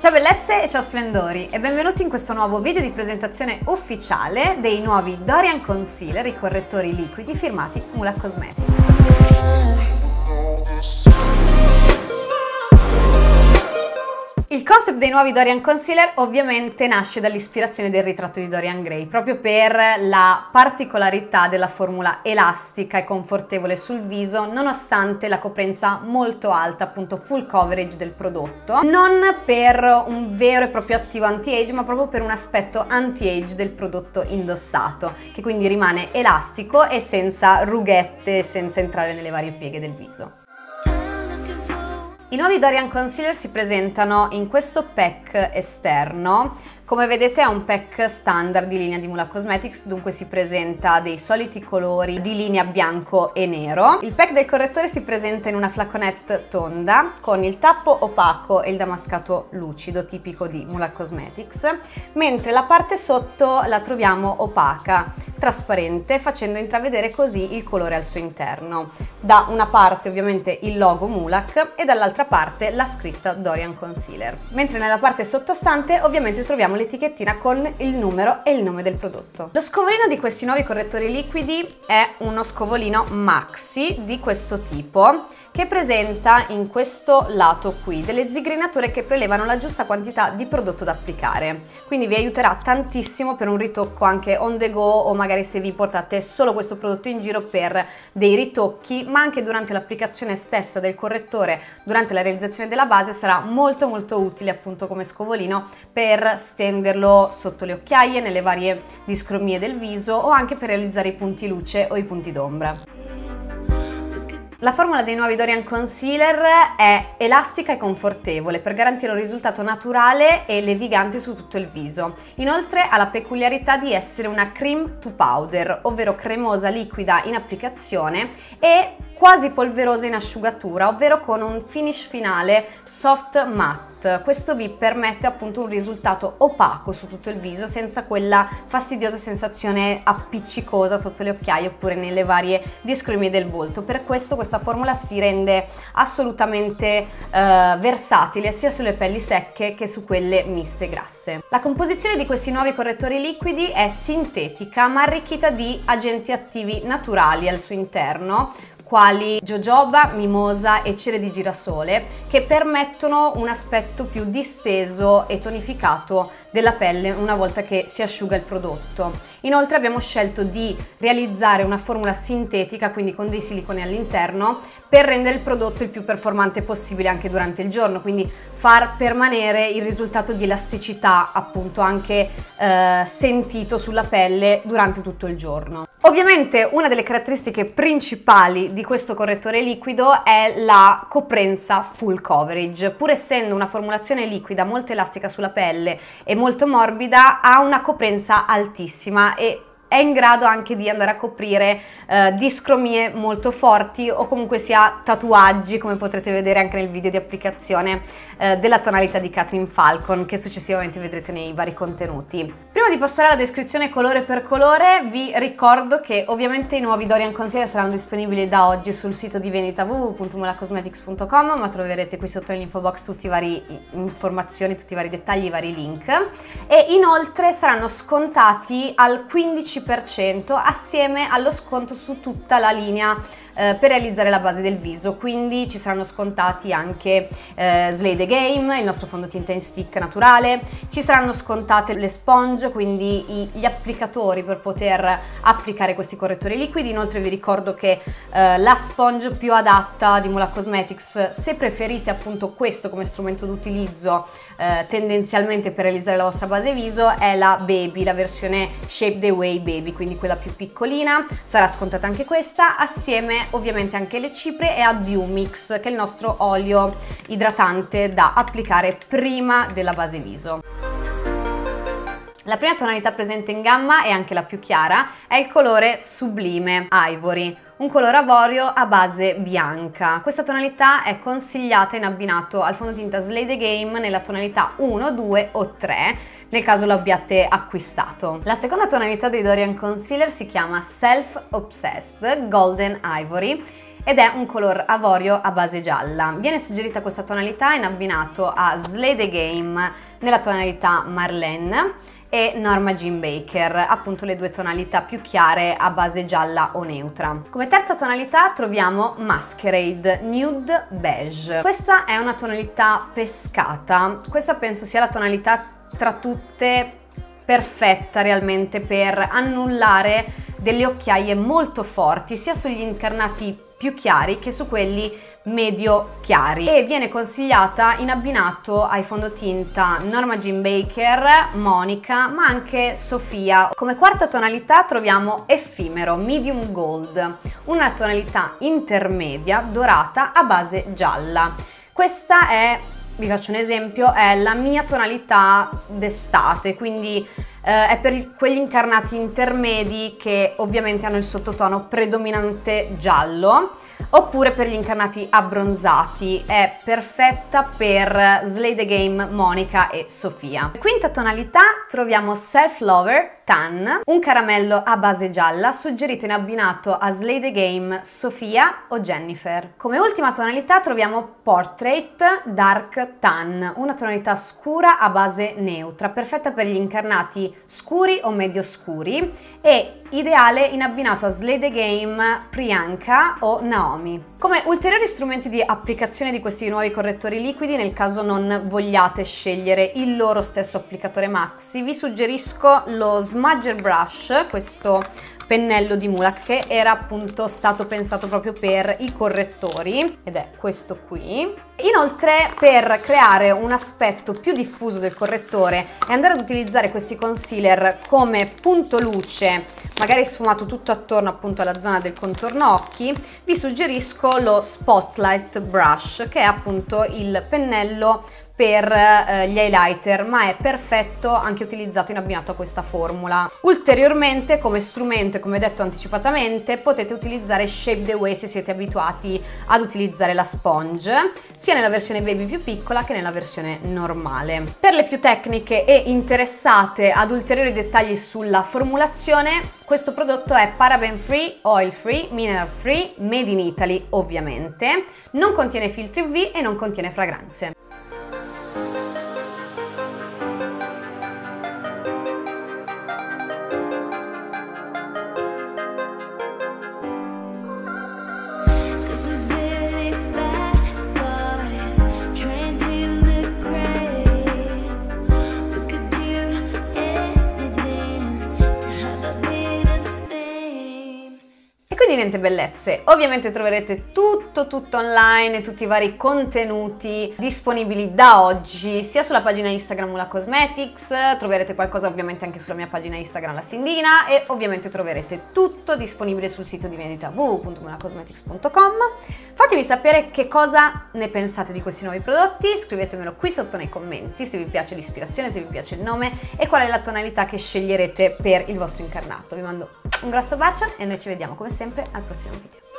Ciao bellezze e ciao splendori e benvenuti in questo nuovo video di presentazione ufficiale dei nuovi Dorian Concealer, i correttori liquidi firmati Mula Cosmetics. Il concept dei nuovi Dorian Concealer ovviamente nasce dall'ispirazione del ritratto di Dorian Gray, proprio per la particolarità della formula elastica e confortevole sul viso, nonostante la coprenza molto alta, appunto full coverage del prodotto, non per un vero e proprio attivo anti-age, ma proprio per un aspetto anti-age del prodotto indossato, che quindi rimane elastico e senza rughette, senza entrare nelle varie pieghe del viso. I nuovi Dorian Concealer si presentano in questo pack esterno. Come vedete è un pack standard di linea di Mula Cosmetics, dunque si presenta dei soliti colori di linea bianco e nero. Il pack del correttore si presenta in una flaconette tonda con il tappo opaco e il damascato lucido tipico di Mula Cosmetics, mentre la parte sotto la troviamo opaca, trasparente, facendo intravedere così il colore al suo interno. Da una parte ovviamente il logo Mulac e dall'altra parte la scritta Dorian Concealer, mentre nella parte sottostante ovviamente troviamo l'etichettina con il numero e il nome del prodotto. Lo scovolino di questi nuovi correttori liquidi è uno scovolino maxi di questo tipo, che presenta in questo lato qui delle zigrinature che prelevano la giusta quantità di prodotto da applicare, quindi vi aiuterà tantissimo per un ritocco anche on the go, o magari se vi portate solo questo prodotto in giro per dei ritocchi, ma anche durante l'applicazione stessa del correttore, durante la realizzazione della base sarà molto utile appunto come scovolino per stenderlo sotto le occhiaie, nelle varie discromie del viso o anche per realizzare i punti luce o i punti d'ombra. La formula dei nuovi Dorian Concealer è elastica e confortevole per garantire un risultato naturale e levigante su tutto il viso. Inoltre ha la peculiarità di essere una cream to powder, ovvero cremosa liquida in applicazione e quasi polverosa in asciugatura, ovvero con un finish finale soft matte. Questo vi permette appunto un risultato opaco su tutto il viso senza quella fastidiosa sensazione appiccicosa sotto le occhiaie oppure nelle varie discromie del volto. Per questo questa formula si rende assolutamente versatile sia sulle pelli secche che su quelle miste grasse. La composizione di questi nuovi correttori liquidi è sintetica ma arricchita di agenti attivi naturali al suo interno, quali jojoba, mimosa e cere di girasole, che permettono un aspetto più disteso e tonificato della pelle una volta che si asciuga il prodotto. Inoltre abbiamo scelto di realizzare una formula sintetica, quindi con dei siliconi all'interno, per rendere il prodotto il più performante possibile anche durante il giorno, quindi far permanere il risultato di elasticità appunto anche sentito sulla pelle durante tutto il giorno. Ovviamente una delle caratteristiche principali di questo correttore liquido è la coprenza full coverage. Pur essendo una formulazione liquida molto elastica sulla pelle e molto morbida, ha una coprenza altissima e è in grado anche di andare a coprire discromie molto forti o comunque sia tatuaggi, come potrete vedere anche nel video di applicazione della tonalità di Catherine Falcon, che successivamente vedrete nei vari contenuti. Prima di passare alla descrizione colore per colore vi ricordo che ovviamente i nuovi Dorian Concealer saranno disponibili da oggi sul sito di vendita www.mulacosmetics.com, ma troverete qui sotto nell'info box tutte le varie informazioni, tutti i vari dettagli, i vari link, e inoltre saranno scontati al 15% assieme allo sconto su tutta la linea per realizzare la base del viso, quindi ci saranno scontati anche Slay the Game, il nostro fondotinta in stick naturale, ci saranno scontate le sponge, quindi gli applicatori per poter applicare questi correttori liquidi. Inoltre vi ricordo che la sponge più adatta di Mula Cosmetics, se preferite appunto questo come strumento d'utilizzo tendenzialmente per realizzare la vostra base viso, è la Baby, la versione Shape the Way Baby, quindi quella più piccolina. Sarà scontata anche questa, assieme ovviamente anche le ciprie e a Dew Mix, che è il nostro olio idratante da applicare prima della base viso. La prima tonalità presente in gamma, e anche la più chiara, è il colore Sublime Ivory, un colore avorio a base bianca. Questa tonalità è consigliata in abbinato al fondotinta Slay the Game nella tonalità 1, 2 o 3, nel caso lo abbiate acquistato. La seconda tonalità dei Dorian Concealer si chiama Self Obsessed Golden Ivory ed è un color avorio a base gialla. Viene suggerita questa tonalità in abbinato a Slay the Game nella tonalità Marlene e Norma Jean Baker, appunto le due tonalità più chiare a base gialla o neutra. Come terza tonalità troviamo Masquerade Nude Beige. Questa è una tonalità pescata, questa penso sia la tonalità tra tutte perfetta realmente per annullare delle occhiaie molto forti sia sugli incarnati più chiari che su quelli medio chiari, e viene consigliata in abbinato ai fondotinta Norma Jean Baker, Monica, ma anche Sofia. Come quarta tonalità troviamo Effimero Medium Gold, una tonalità intermedia dorata a base gialla. Questa è, vi faccio un esempio, è la mia tonalità d'estate, quindi è per quegli incarnati intermedi che ovviamente hanno il sottotono predominante giallo, oppure per gli incarnati abbronzati. È perfetta per Slay the Game, Monica e Sofia. Quinta tonalità troviamo Self Lover Tan, un caramello a base gialla suggerito in abbinato a Slay the Game, Sofia o Jennifer. Come ultima tonalità troviamo Portrait Dark Tan, una tonalità scura a base neutra, perfetta per gli incarnati scuri o medio scuri e ideale in abbinato a Slay the Game, Priyanka o Naomi. Come ulteriori strumenti di applicazione di questi nuovi correttori liquidi, nel caso non vogliate scegliere il loro stesso applicatore maxi, vi suggerisco lo Smudger Brush, questo pennello di Mulac che era appunto stato pensato proprio per i correttori, ed è questo qui. Inoltre, per creare un aspetto più diffuso del correttore e andare ad utilizzare questi concealer come punto luce, magari sfumato tutto attorno appunto alla zona del contorno occhi, vi suggerisco lo Spotlight Brush, che è appunto il pennello per gli highlighter, ma è perfetto anche utilizzato in abbinato a questa formula. Ulteriormente, come strumento e come detto anticipatamente, potete utilizzare Shape the Way se siete abituati ad utilizzare la sponge, sia nella versione baby più piccola che nella versione normale. Per le più tecniche e interessate ad ulteriori dettagli sulla formulazione, questo prodotto è paraben free, oil free, mineral free, made in Italy ovviamente, non contiene filtri UV e non contiene fragranze. Quindi niente bellezze, ovviamente troverete tutto online, tutti i vari contenuti disponibili da oggi sia sulla pagina Instagram Mula Cosmetics, troverete qualcosa ovviamente anche sulla mia pagina Instagram La Sindina, e ovviamente troverete tutto disponibile sul sito di vendita www.mulacosmetics.com. Fatemi sapere che cosa ne pensate di questi nuovi prodotti, scrivetemelo qui sotto nei commenti se vi piace l'ispirazione, se vi piace il nome e qual è la tonalità che sceglierete per il vostro incarnato. Vi mando un grosso bacio e noi ci vediamo come sempre al prossimo video.